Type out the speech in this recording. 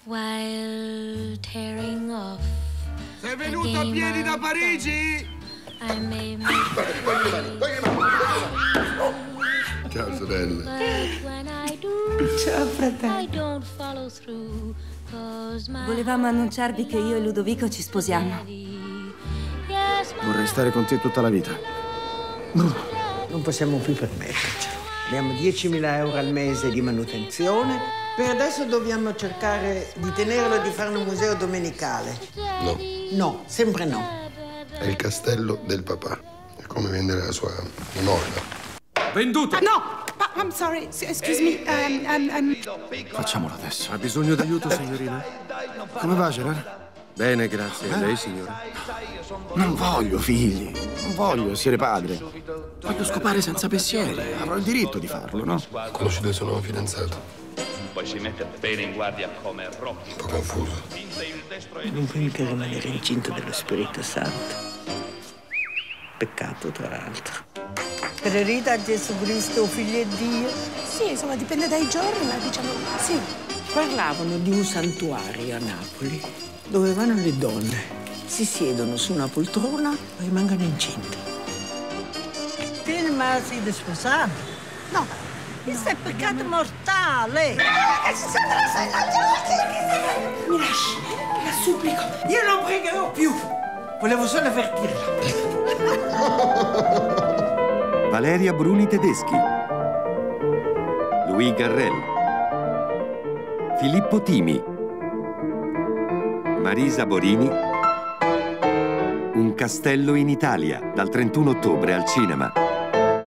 While tearing off. Sei venuto a piedi da Parigi? Ciao sorella. Ciao fratello. Volevamo annunciarvi che io e Ludovico ci sposiamo. Vorrei stare con te tutta la vita. Non possiamo più permettercelo. Abbiamo 10.000 euro al mese di manutenzione. Per adesso dobbiamo cercare di tenerlo e di fare un museo domenicale. No. No, sempre no. È il castello del papà. È come vendere la sua memoria. Venduto! No! I'm sorry, excuse me. Facciamolo adesso. Ha bisogno d'aiuto, signorina? Come va, Gerard? Bene, grazie. Lei, signora? Non voglio figli. Non voglio essere padre. Voglio scopare senza pensieri. Avrò il diritto di farlo, no? Conosci il suo nuovo fidanzato? Poi si mette bene in guardia come Rocky. Un po' confuso. Non puoi mica rimanere incinto dello Spirito Santo. Peccato, tra l'altro. Credete a Gesù Cristo, figlio di Dio? Sì, insomma, dipende dai giorni, ma diciamo sì. Parlavano di un santuario a Napoli dove vanno le donne, si siedono su una poltrona e rimangono incinte. Tieni ma sei desposato? No. Questo è peccato mortale! Mi lasci, la supplico. Io non pregherò più! Volevo solo avvertirla. Valeria Bruni Tedeschi, Louis Garrel, Filippo Timi, Marisa Borini. Un castello in Italia, dal 31 ottobre al cinema.